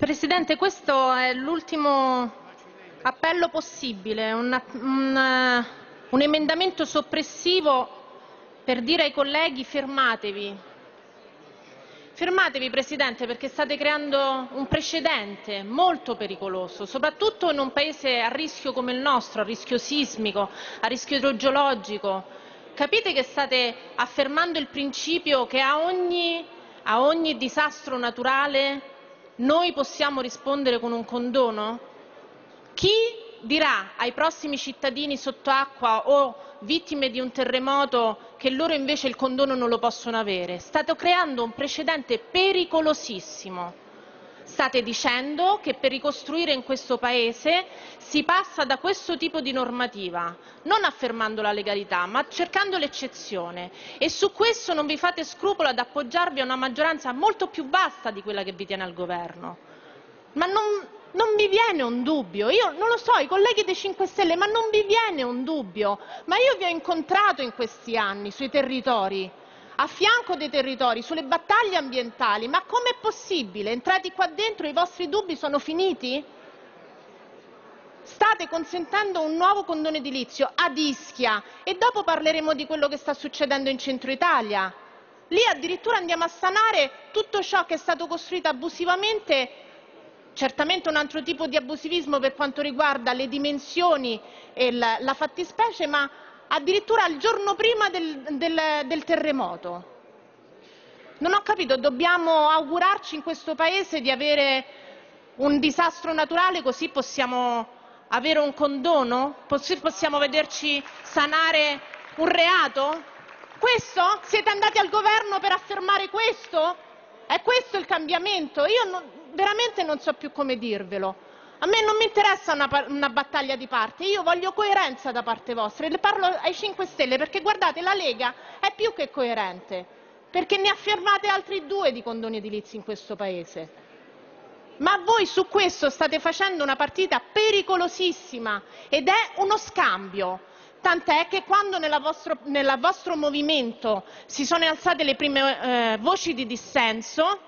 Presidente, questo è l'ultimo appello possibile, un emendamento soppressivo per dire ai colleghi fermatevi. Fermatevi, Presidente, perché state creando un precedente molto pericoloso, soprattutto in un paese a rischio come il nostro, a rischio sismico, a rischio idrogeologico. Capite che state affermando il principio che a ogni disastro naturale noi possiamo rispondere con un condono? Chi dirà ai prossimi cittadini sott'acqua o vittime di un terremoto che loro invece il condono non lo possono avere? State creando un precedente pericolosissimo. State dicendo che per ricostruire in questo Paese si passa da questo tipo di normativa, non affermando la legalità, ma cercando l'eccezione. E su questo non vi fate scrupolo ad appoggiarvi a una maggioranza molto più vasta di quella che vi tiene al governo. Ma non vi viene un dubbio? Io non lo so, i colleghi dei 5 Stelle, ma non vi viene un dubbio? Ma io vi ho incontrato in questi anni sui territori, a fianco dei territori, sulle battaglie ambientali. Ma com'è possibile? Entrati qua dentro e i vostri dubbi sono finiti? State consentendo un nuovo condono edilizio ad Ischia e dopo parleremo di quello che sta succedendo in centro Italia. Lì addirittura andiamo a sanare tutto ciò che è stato costruito abusivamente, certamente un altro tipo di abusivismo per quanto riguarda le dimensioni e la fattispecie, ma addirittura il giorno prima del terremoto. Non ho capito, dobbiamo augurarci in questo Paese di avere un disastro naturale così possiamo avere un condono? Così possiamo vederci sanare un reato? Questo? Siete andati al governo per affermare questo? È questo il cambiamento? Io veramente non so più come dirvelo. A me non mi interessa una battaglia di parte, io voglio coerenza da parte vostra e le parlo ai 5 Stelle perché guardate la Lega è più che coerente, perché ne ha firmate altri 2 di condoni edilizi in questo Paese. Ma voi su questo state facendo una partita pericolosissima ed è uno scambio. Tant'è che quando nel vostro movimento si sono alzate le prime voci di dissenso,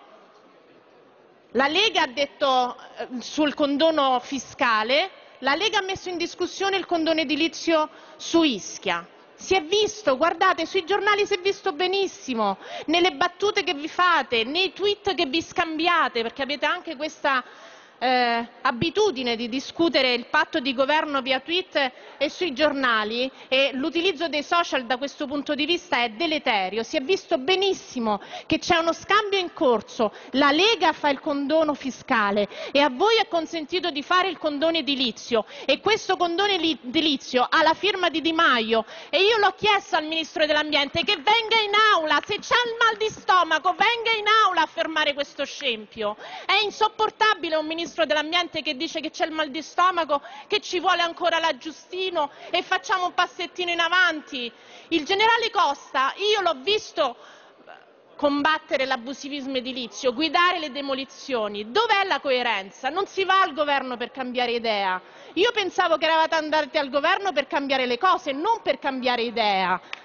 la Lega ha detto sul condono fiscale, la Lega ha messo in discussione il condono edilizio su Ischia. Si è visto, guardate, sui giornali si è visto benissimo, nelle battute che vi fate, nei tweet che vi scambiate, perché avete anche questa abitudine di discutere il patto di governo via tweet e sui giornali, e l'utilizzo dei social da questo punto di vista è deleterio. Si è visto benissimo che c'è uno scambio in corso, la Lega fa il condono fiscale e a voi è consentito di fare il condono edilizio e questo condono edilizio ha la firma di Di Maio e io l'ho chiesto al Ministro dell'Ambiente che venga in aula, se c'è il mal di stomaco venga in aula a fermare questo scempio. È insopportabile un Ministro dell'Ambiente che dice che c'è il mal di stomaco, che ci vuole ancora l'aggiustino e facciamo un passettino in avanti. Il generale Costa, io l'ho visto combattere l'abusivismo edilizio, guidare le demolizioni. Dov'è la coerenza? Non si va al governo per cambiare idea. Io pensavo che eravate andati al governo per cambiare le cose, non per cambiare idea.